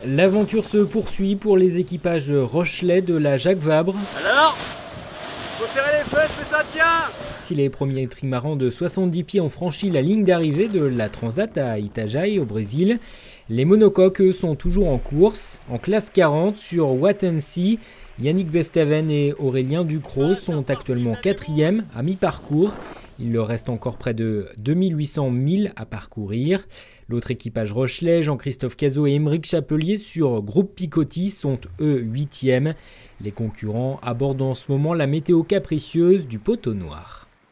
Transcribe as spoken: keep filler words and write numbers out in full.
L'aventure se poursuit pour les équipages Rochelais de la Jacques Vabre. Alors, faut serrer les fesses, mais ça tient. Si les premiers trimarans de soixante-dix pieds ont franchi la ligne d'arrivée de la Transat à Itajaí au Brésil, les monocoques eux, sont toujours en course. En classe quarante sur Wattensee, Yannick Bestaven et Aurélien Ducrot sont actuellement quatrième à mi-parcours. Il leur reste encore près de deux mille huit cents milles à parcourir. L'autre équipage Rochelais, Jean-Christophe Cazot et Émeric Chapelier sur Groupe Picotti sont eux huitièmes. Les concurrents abordent en ce moment la météo capricieuse du Poteau Noir.